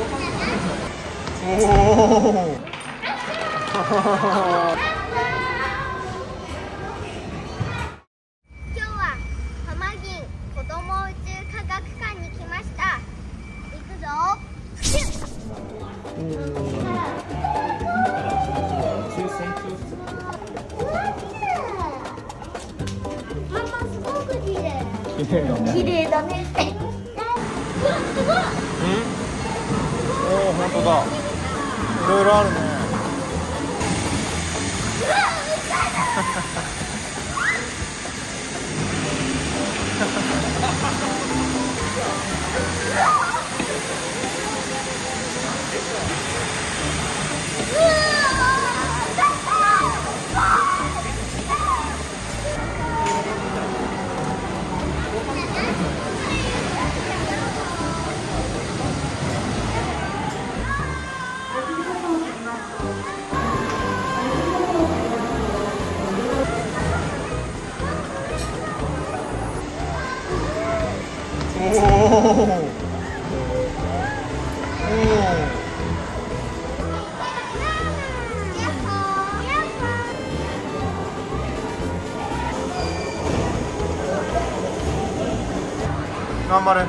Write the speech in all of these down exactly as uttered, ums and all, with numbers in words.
おお今日は浜銀子ども宇宙科学館に来ました。行くぞ。ママすごく綺麗。綺麗だね。うわ、すごい。 おお、本当だ。いろいろあるね。おお。頑張れ。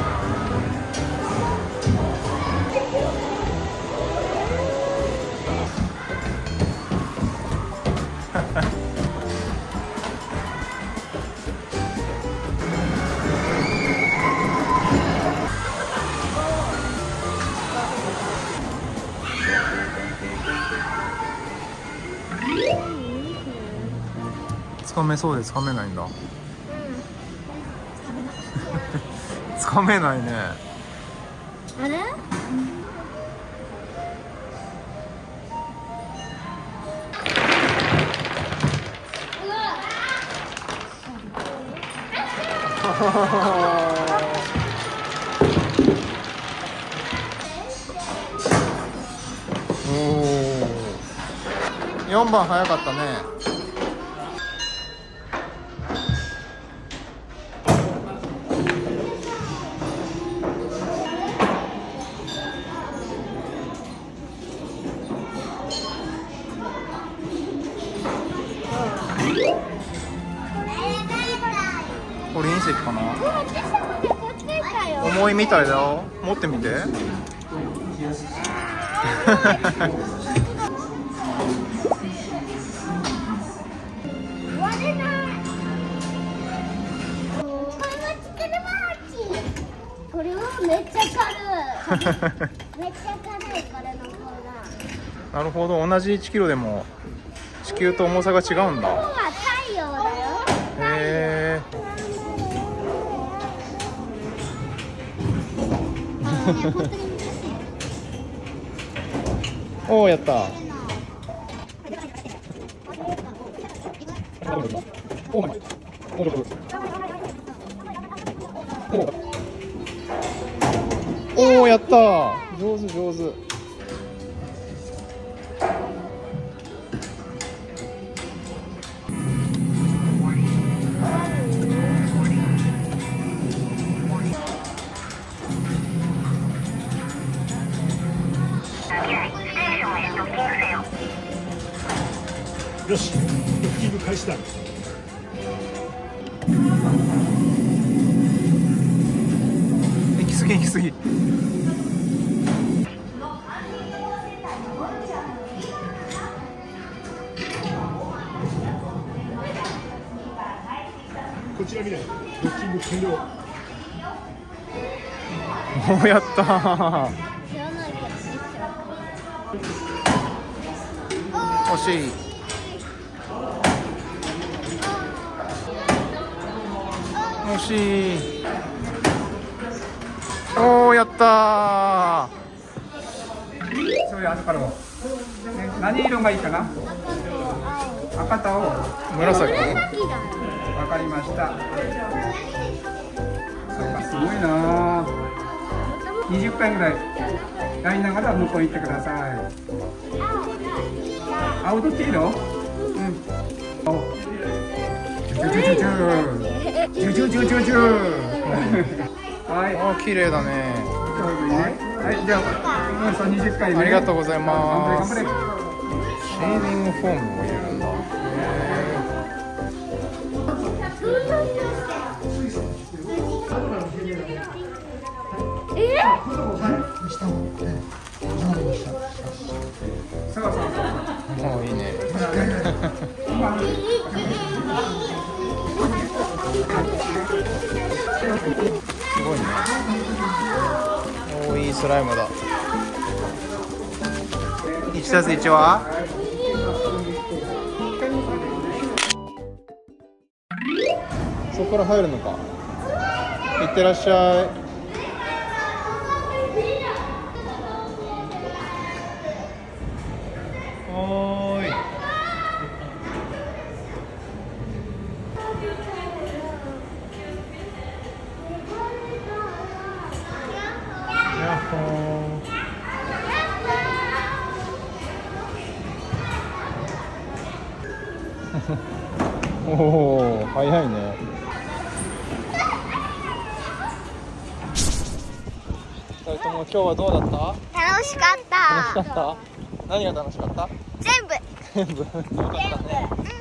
つかめそうでつかめないんだ。つかめないね。 あれ？ おお。よんばん早かったね。これ隕石かな。重いみたいだよ。持ってみて。 これはめっちゃ軽い。めっちゃ軽い、これの方が。 なるほど、同じいちキロでも地球と重さが違うんだ。 ここは太陽だよ。 へえ。おお、やった。おお、やった。上手上手。 よし、ドッキング開始だ。 行き過ぎ行き過ぎ。 こちら見ない。ドッキング完了。 おお、やったー。惜しい。惜しい。おお、やったー。 そういう後からも、ね、何色がいいかな。赤と青。 紫。 わかりました。そうか、すごいな。にじゅっかいぐらいやりながら向こう行ってください。青と黄色。うん。ジュジュジュジュジュジュジュジュジュ。はい。 あ、綺麗だね。 上手にね。ははい、じゃあおよそにじゅっかいね。 ありがとうございます。 頑張れ頑張シェービングフォームを入れるんだ。 えそうそうそう。 もういいね。すごいね。おー、いいスライムだ。いちたすいちはそこから入るのか。いってらっしゃい。おーい。やっほー。おお、早いね。ふたりとも今日はどうだった？ 楽しかった。 楽しかった？何が楽しかった？ 全部。 全部。よかったね。 うん。